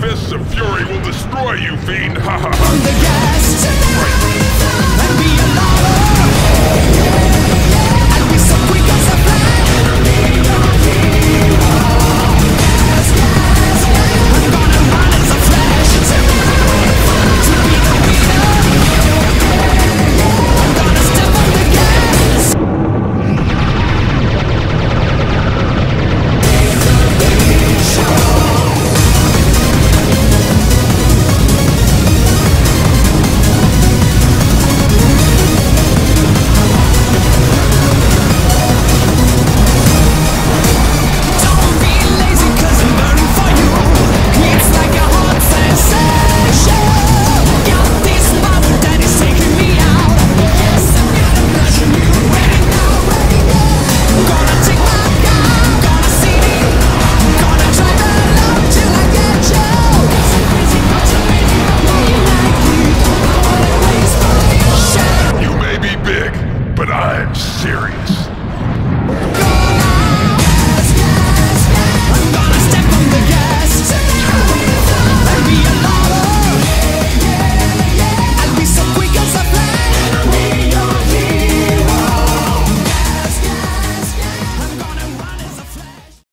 fists of fury will destroy you, fiend! Ha ha On the gas and be a lover. I'll be so quick as a flash. I'm gonna run as a flash to be the leader. I'm gonna step on the gas. Don't be lazy 'cause I'm burning for you. It's like a hot sensation. Got this power that is taking me out. Yes, I'm gonna crush you. Ready now, ready now. Gonna take my gun, gonna see me. Gonna drive along till I get you. 'Cause I'm crazy, but I'm ready for me like you. I wanna raise my shit. You may be big, but I'm serious.